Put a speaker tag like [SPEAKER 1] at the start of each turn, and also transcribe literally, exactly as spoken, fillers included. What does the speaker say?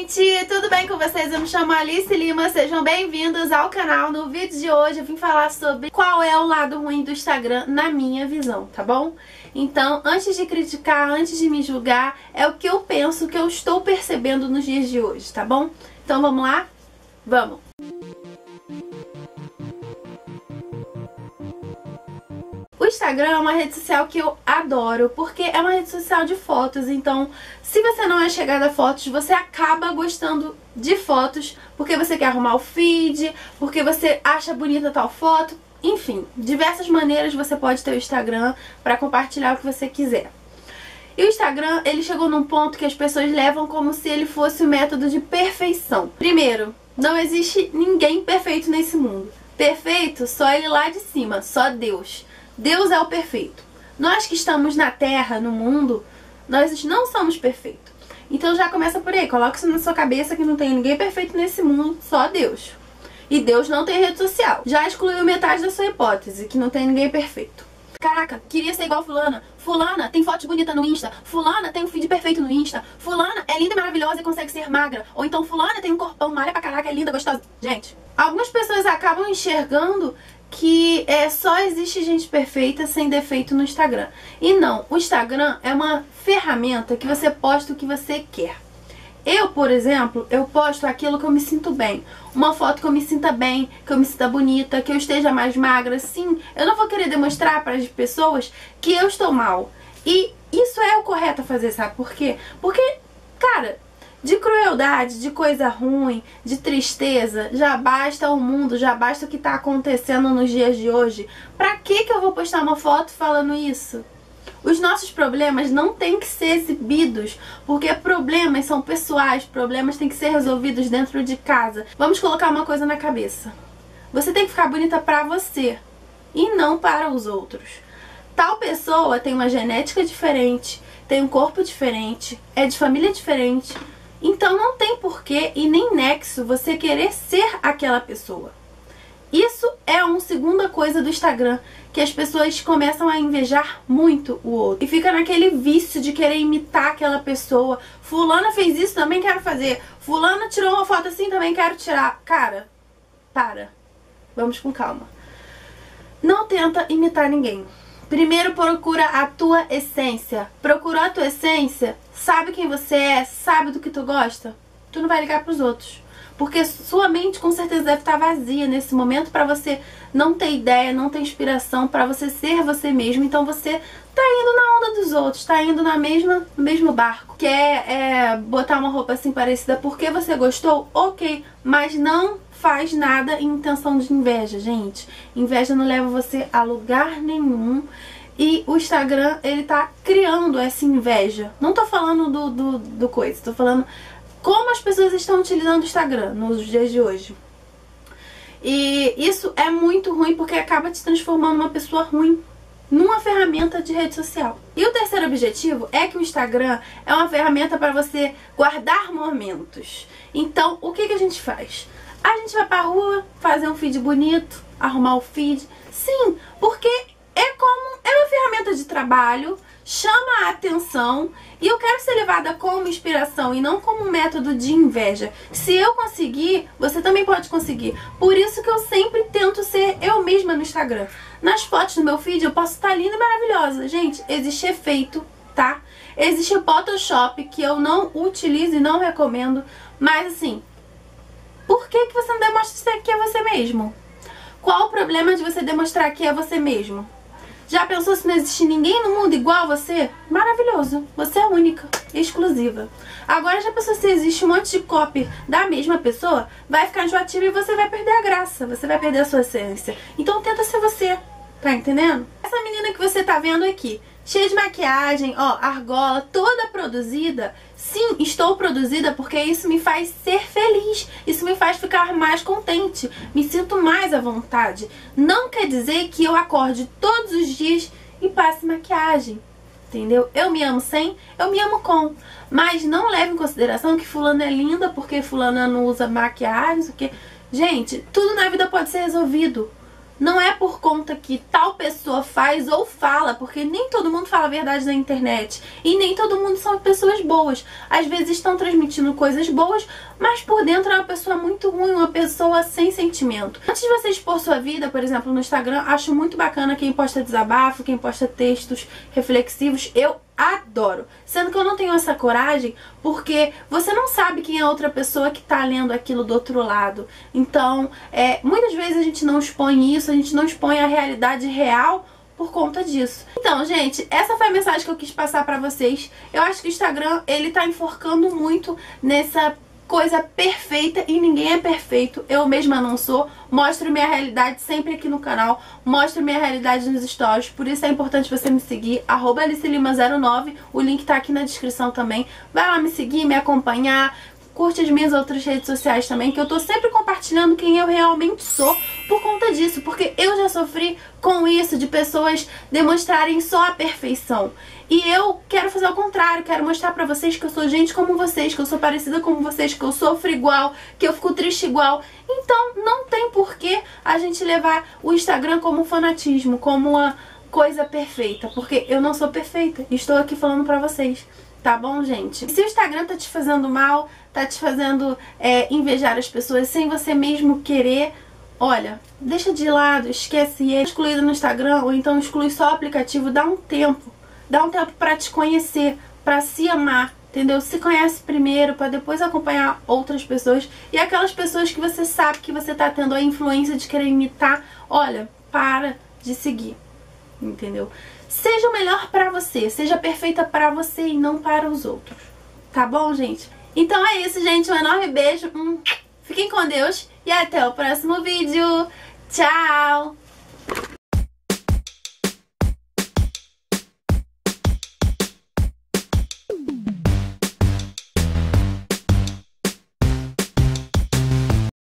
[SPEAKER 1] gente, tudo bem com vocês? Eu me chamo Alice Lima, sejam bem-vindos ao canal. No vídeo de hoje eu vim falar sobre qual é o lado ruim do Instagram na minha visão, tá bom? Então, antes de criticar, antes de me julgar, é o que eu penso, o que eu estou percebendo nos dias de hoje, tá bom? Então vamos lá? Vamos! O Instagram é uma rede social que eu adoro, porque é uma rede social de fotos, então se você não é chegada a fotos, você acaba gostando de fotos, porque você quer arrumar o feed, porque você acha bonita tal foto, enfim, diversas maneiras você pode ter o Instagram para compartilhar o que você quiser. E o Instagram, ele chegou num ponto que as pessoas levam como se ele fosse o método de perfeição. Primeiro, não existe ninguém perfeito nesse mundo. Perfeito só ele lá de cima, só Deus. Deus é o perfeito. Nós que estamos na Terra, no mundo, nós não somos perfeitos. Então já começa por aí, coloca isso na sua cabeça que não tem ninguém perfeito nesse mundo, só Deus. E Deus não tem rede social. Já excluiu metade da sua hipótese, que não tem ninguém perfeito. Caraca, queria ser igual fulana. Fulana tem fotos bonitas no Insta. Fulana tem um feed perfeito no Insta. Fulana é linda e maravilhosa e consegue ser magra. Ou então fulana tem um corpão, malha pra caraca, é linda, gostosa. Gente, algumas pessoas acabam enxergando que é, só existe gente perfeita sem defeito no Instagram. E não, o Instagram é uma ferramenta que você posta o que você quer. Eu, por exemplo, eu posto aquilo que eu me sinto bem. Uma foto que eu me sinta bem, que eu me sinta bonita, que eu esteja mais magra. Sim, eu não vou querer demonstrar para as pessoas que eu estou mal. E isso é o correto a fazer, sabe por quê? Porque, cara, de crueldade, de coisa ruim, de tristeza, já basta o mundo, já basta o que está acontecendo nos dias de hoje. Pra que que eu vou postar uma foto falando isso? Os nossos problemas não têm que ser exibidos, porque problemas são pessoais, problemas têm que ser resolvidos dentro de casa. Vamos colocar uma coisa na cabeça. Você tem que ficar bonita pra você e não para os outros. Tal pessoa tem uma genética diferente, tem um corpo diferente, é de família diferente. Então não tem porquê e nem nexo você querer ser aquela pessoa. Isso é uma segunda coisa do Instagram, que as pessoas começam a invejar muito o outro. E fica naquele vício de querer imitar aquela pessoa. Fulana fez isso, também quero fazer. Fulana tirou uma foto assim, também quero tirar. Cara, para. Vamos com calma. Não tenta imitar ninguém. Primeiro procura a tua essência. Procurou a tua essência, sabe quem você é, sabe do que tu gosta, tu não vai ligar pros outros. Porque sua mente com certeza deve estar vazia nesse momento pra você não ter ideia, não ter inspiração, pra você ser você mesmo. Então você tá indo na onda dos outros, tá indo na mesma, no mesmo barco. Quer é, botar uma roupa assim parecida porque você gostou? Ok, mas não faz nada em intenção de inveja, gente. Inveja não leva você a lugar nenhum. E o Instagram, ele tá criando essa inveja. Não tô falando do, do, do coisa, tô falando como as pessoas estão utilizando o Instagram nos dias de hoje. E isso é muito ruim porque acaba te transformando numa pessoa ruim, numa ferramenta de rede social. E o terceiro objetivo é que o Instagram é uma ferramenta para você guardar momentos. Então, o que que a gente faz? A gente vai pra rua, fazer um feed bonito, arrumar o feed. Sim, porque é como é uma ferramenta de trabalho, chama a atenção e eu quero ser levada como inspiração e não como um método de inveja. Se eu conseguir, você também pode conseguir. Por isso que eu sempre tento ser eu mesma no Instagram. Nas fotos do meu feed eu posso estar linda e maravilhosa. Gente, existe efeito, tá? Existe o Photoshop que eu não utilizo e não recomendo, mas assim, por que que você não demonstra que é você mesmo? Qual o problema de você demonstrar que é você mesmo? Já pensou se não existe ninguém no mundo igual a você? Maravilhoso, você é única, exclusiva. Agora já pensou se existe um monte de cópia da mesma pessoa? Vai ficar enjoativo e você vai perder a graça, você vai perder a sua essência. Então tenta ser você, tá entendendo? Essa menina que você tá vendo aqui, cheia de maquiagem, ó, argola, toda produzida. Sim, estou produzida porque isso me faz ser feliz, isso me faz ficar mais contente, me sinto mais à vontade. Não quer dizer que eu acorde todos os dias e passe maquiagem, entendeu? Eu me amo sem, eu me amo com. Mas não leve em consideração que fulana é linda porque fulana não usa maquiagem, porque... Gente, tudo na vida pode ser resolvido. Não é por conta que tal pessoa faz ou fala, porque nem todo mundo fala a verdade na internet. E nem todo mundo são pessoas boas. Às vezes estão transmitindo coisas boas, mas por dentro é uma pessoa muito ruim, uma pessoa sem sentimento. Antes de você expor sua vida, por exemplo, no Instagram, acho muito bacana quem posta desabafo, quem posta textos reflexivos. Eu adoro. Sendo que eu não tenho essa coragem, porque você não sabe quem é a outra pessoa que tá lendo aquilo do outro lado. Então, é, muitas vezes a gente não expõe isso, a gente não expõe a realidade real por conta disso. Então, gente, essa foi a mensagem que eu quis passar pra vocês. Eu acho que o Instagram, ele tá enforcando muito nessa coisa perfeita, e ninguém é perfeito, eu mesma não sou. Mostro minha realidade sempre aqui no canal, mostro minha realidade nos stories, por isso é importante você me seguir, arroba alice lima zero nove, o link tá aqui na descrição também. Vai lá me seguir, me acompanhar, curte as minhas outras redes sociais também, que eu tô sempre compartilhando quem eu realmente sou por conta disso, porque eu já sofri com isso, de pessoas demonstrarem só a perfeição. E eu quero fazer o contrário, quero mostrar pra vocês que eu sou gente como vocês, que eu sou parecida como vocês, que eu sofro igual, que eu fico triste igual. Então não tem porquê a gente levar o Instagram como fanatismo, como uma coisa perfeita, porque eu não sou perfeita, estou aqui falando pra vocês. Tá bom, gente? Se o Instagram tá te fazendo mal, tá te fazendo é, invejar as pessoas sem você mesmo querer, olha, deixa de lado, esquece ele, excluído no Instagram, ou então exclui só o aplicativo, dá um tempo. Dá um tempo pra te conhecer, pra se amar, entendeu? Se conhece primeiro, pra depois acompanhar outras pessoas. E aquelas pessoas que você sabe que você tá tendo a influência de querer imitar, olha, para de seguir, entendeu? Seja o melhor pra você, seja perfeita pra você e não para os outros. Tá bom, gente? Então é isso, gente. Um enorme beijo. Hum, fiquem com Deus e até o próximo vídeo. Tchau!